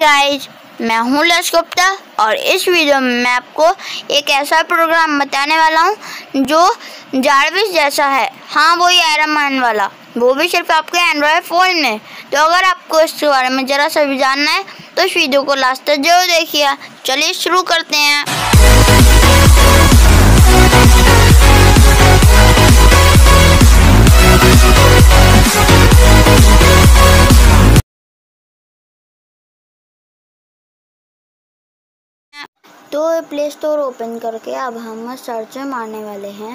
Guys, मैं हूँ lush Gupta और इस वीडियो में मैं आपको एक ऐसा प्रोग्राम बताने वाला हूँ जो जारविस जैसा है। हाँ, वही आयरन मैन वाला, वो भी सिर्फ आपके एंड्रॉयड फ़ोन में। तो अगर आपको इसके बारे में ज़रा सा भी जानना है तो इस वीडियो को लास्ट तक जरूर देखिए। चलिए शुरू करते हैं। तो प्ले स्टोर ओपन करके अब हम सर्च मारने वाले हैं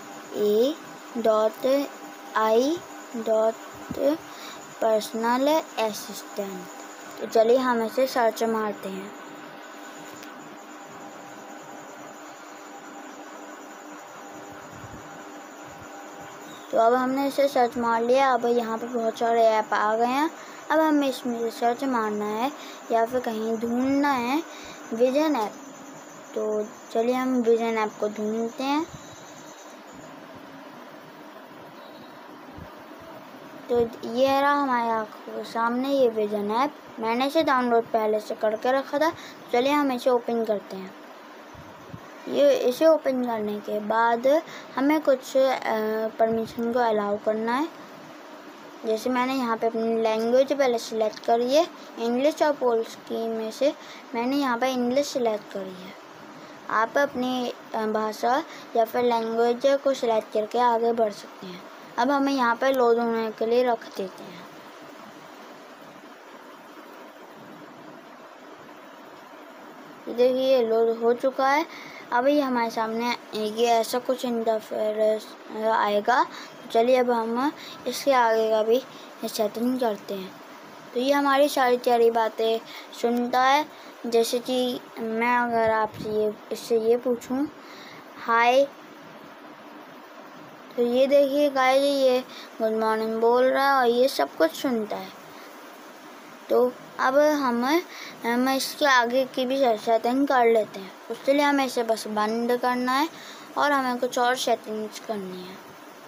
a.i.personal assistant। तो चलिए हम इसे सर्च मारते हैं। तो अब हमने इसे सर्च मार लिया। अब यहाँ पे बहुत सारे ऐप आ गए हैं। अब हमें इसमें सर्च मारना है या फिर कहीं ढूंढना है विजन ऐप। तो चलिए हम विजन ऐप को ढूंढते हैं। तो ये रहा हमारे आँखों के सामने ये विजन ऐप। मैंने इसे डाउनलोड पहले से करके रखा था। चलिए हम इसे ओपन करते हैं। इसे ओपन करने के बाद हमें कुछ परमिशन को अलाउ करना है। जैसे मैंने यहाँ पे अपनी लैंग्वेज पहले सिलेक्ट करी है, इंग्लिश और पोल्सकी में से मैंने यहाँ पे इंग्लिश सिलेक्ट करी है। आप अपनी भाषा या फिर लैंग्वेज को सिलेक्ट करके आगे बढ़ सकते हैं। अब हमें यहाँ पे लोड होने के लिए रख देते हैं। देखिए लोड हो चुका है। अभी हमारे सामने ये ऐसा कुछ इंटरफेरेंस आएगा। चलिए अब हम इसके आगे का भी सेटिंग करते हैं। तो ये हमारी सारी बातें सुनता है। जैसे कि मैं अगर आपसे इससे ये पूछूं हाय, तो ये देखिए गाइस, ये गुड मॉर्निंग बोल रहा है और ये सब कुछ सुनता है। तो अब हम इसके आगे की भी सेटिंग कर लेते हैं। उसके लिए हमें इसे बस बंद करना है और हमें कुछ और सेटिंग्स करनी है।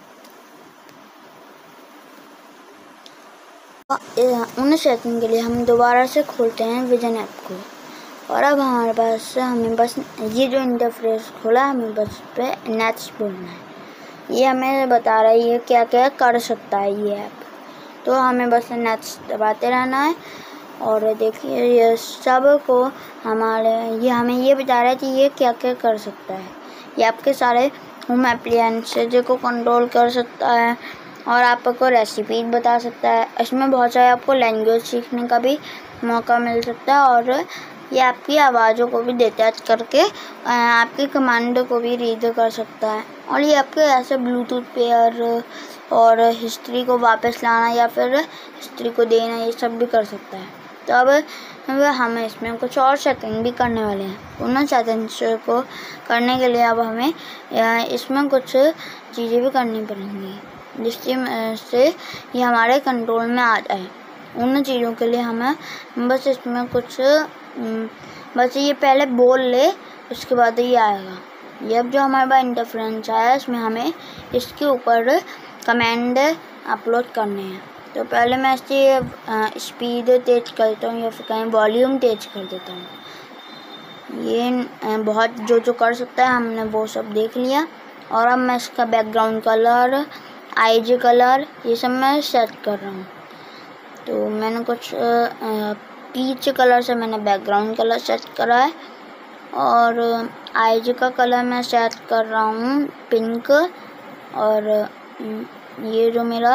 उन सेटिंग के लिए हम दोबारा से खोलते हैं विजन ऐप को। और अब हमारे पास हमें बस ये जो इंटरफेस खोला हमें बस पे नेक्स्ट बोलना है। ये हमें बता रहा है ये क्या क्या कर सकता है ये ऐप। तो हमें बस नेक्स्ट दबाते रहना है। और देखिए ये सब को हमें ये बता रहा है कि ये क्या क्या कर सकता है। ये आपके सारे होम एप्लियंसेज को कंट्रोल कर सकता है और आपको रेसिपी बता सकता है। इसमें बहुत सारे आपको लैंग्वेज सीखने का भी मौका मिल सकता है और ये आपकी आवाज़ों को भी डिटेक्ट करके आपकी कमांड को भी रीड कर सकता है। और ये आपके ऐसे ब्लूटूथ पेयर और हिस्ट्री को वापस लाना या फिर हिस्ट्री को देना, ये सब भी कर सकता है। तो अब हमें इसमें कुछ और सेटिंग भी करने वाले हैं। उन सेटिंग्स को करने के लिए अब हमें इसमें कुछ चीज़ें भी करनी पड़ेंगी जिससे ये हमारे कंट्रोल में आ जाए। उन चीज़ों के लिए हमें बस इसमें कुछ बस ये पहले बोल ले, उसके बाद ये आएगा। ये अब जो हमारे पास इंटरफेरेंस आया इसमें हमें इसके ऊपर कमांड अपलोड करने हैं। तो पहले मैं इसकी स्पीड तेज करता हूँ या फिर कहीं वॉल्यूम तेज कर देता हूँ। ये बहुत जो कर सकता है हमने वो सब देख लिया। और अब मैं इसका बैकग्राउंड कलर, आईजी कलर, ये सब मैं सेट कर रहा हूँ। तो मैंने कुछ पीच कलर से मैंने बैकग्राउंड कलर सेट करा है और आईजी का कलर मैं सेट कर रहा हूँ पिंक। और ये जो मेरा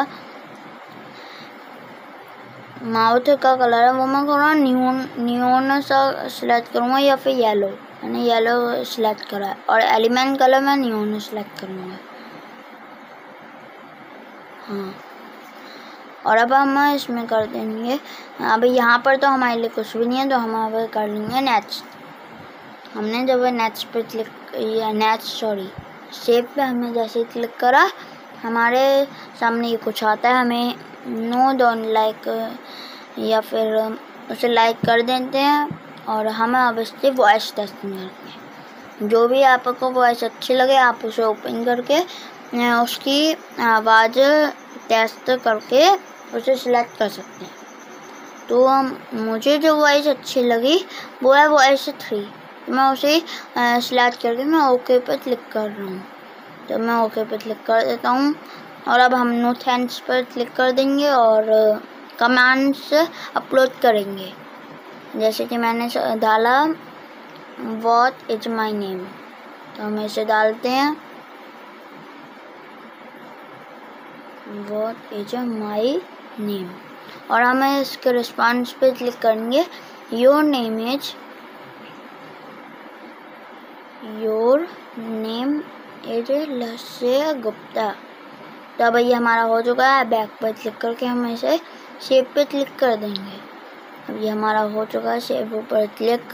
माउथ का कलर है वो मैं थोड़ा न्यून सा सिलेक्ट करूँगा या फिर येलो। मैंने येलो सिलेक्ट करा है और एलिमेंट कलर मैं न्यून सिलेक्ट करूँगा। हाँ, और अब हम इसमें कर देंगे। अब यहाँ पर तो हमारे लिए कुछ भी नहीं है, तो हम अब कर लेंगे नेक्स्ट। हमने जब नेक्स्ट पे क्लिक या सेव पे हमने जैसे क्लिक करा हमारे सामने ये कुछ आता है। हमें नो डोंट लाइक या फिर उसे लाइक कर देते हैं और हम अब इससे वॉइस टेस्टिंग करते हैं। जो भी आपको वॉइस अच्छी लगे आप उसे ओपन करके उसकी आवाज़ टेस्ट करके उसे सिलेक्ट कर सकते हैं। तो मुझे जो वॉइस अच्छी लगी वो है वॉइस 3। मैं उसे सिलेक्ट करके मैं ओके पे क्लिक कर रहा हूँ। तो मैं ओके पे क्लिक कर देता हूँ और अब हम नो थैंक्स पर क्लिक कर देंगे और कमांड्स अपलोड करेंगे। जैसे कि मैंने डाला व्हाट इज माय नेम, तो हम इसे डालते हैं व्हाट इज माय नेम और हमें इसके रिस्पॉन्स पे क्लिक करेंगे। योर नेम इज लक्ष्य गुप्ता। तो अब ये हमारा हो चुका है। बैक पर क्लिक करके हम इसे सेव पे क्लिक कर देंगे। अब ये हमारा हो चुका है। सेव पर क्लिक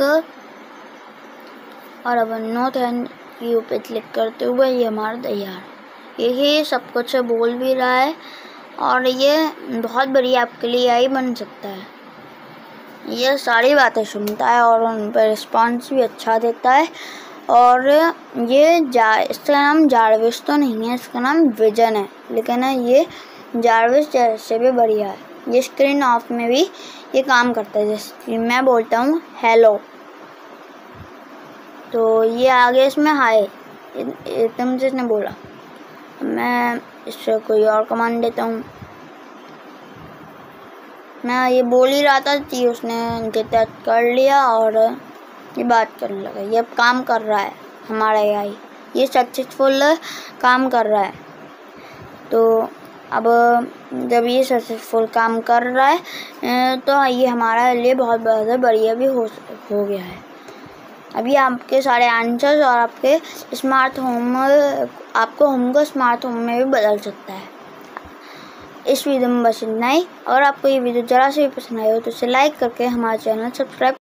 और अब नो थैंक यू पे क्लिक करते हुए ये हमारा तैयार। ये सब कुछ बोल भी रहा है और ये बहुत बढ़िया आपके लिए AI बन सकता है। ये सारी बातें सुनता है और उन पर रिस्पॉन्स भी अच्छा देता है। और ये इसका नाम जारविस तो नहीं है, इसका नाम विजन है, लेकिन ये जारविस जैसे भी बढ़िया है। ये स्क्रीन ऑफ में भी ये काम करता है। जैसे मैं बोलता हूँ हेलो, तो ये आगे इसमें हाय एकदम से इसने बोला। मैं इससे कोई और कमांड देता हूँ। मैं ये बोल ही रहा था कि उसने डिटेक्ट कर लिया और ये बात करने लगा। ये अब काम कर रहा है हमारा AI, ये सक्सेसफुल काम कर रहा है। तो अब जब ये सक्सेसफुल काम कर रहा है तो ये हमारा लिए बहुत बढ़िया भी हो गया है। अभी आपके सारे आंसर्स और आपके स्मार्ट होम आपको होम को स्मार्ट होम में भी बदल सकता है। इस वीडियो में बस इतना ही। और आपको ये वीडियो ज़रा से भी पसंद आए हो तो इसे लाइक करके हमारे चैनल सब्सक्राइब